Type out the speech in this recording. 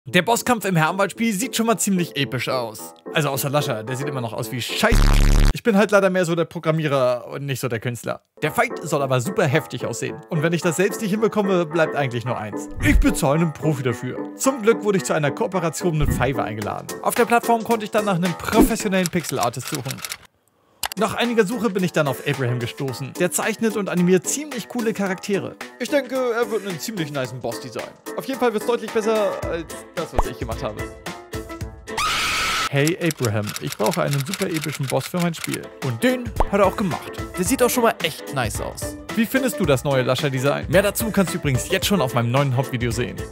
Der Bosskampf im Herrenwald-Spiel sieht schon mal ziemlich episch aus. Also außer Lascher, der sieht immer noch aus wie Scheiße. Ich bin halt leider mehr so der Programmierer und nicht so der Künstler. Der Fight soll aber super heftig aussehen. Und wenn ich das selbst nicht hinbekomme, bleibt eigentlich nur eins: ich bezahle einen Profi dafür. Zum Glück wurde ich zu einer Kooperation mit Fiverr eingeladen. Auf der Plattform konnte ich dann nach einem professionellen Pixel-Artist suchen. Nach einiger Suche bin ich dann auf Abraham gestoßen. Der zeichnet und animiert ziemlich coole Charaktere. Ich denke, er wird einen ziemlich nicen Boss designen. Auf jeden Fall wird es deutlich besser als das, was ich gemacht habe. Hey Abraham, ich brauche einen super epischen Boss für mein Spiel. Und den hat er auch gemacht. Der sieht auch schon mal echt nice aus. Wie findest du das neue Lascher-Design? Mehr dazu kannst du übrigens jetzt schon auf meinem neuen Hauptvideo sehen.